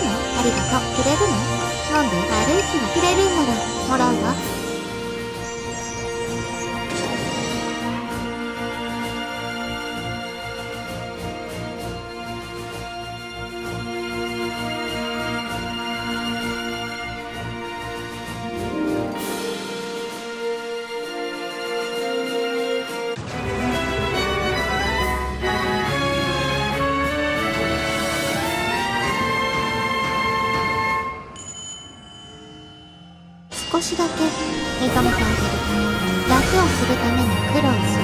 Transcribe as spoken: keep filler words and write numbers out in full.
の？ありがとう。くれるの？なんで？悪い気はくれるんならもらうわ。少しだけ認めてあげる。楽をするために苦労する。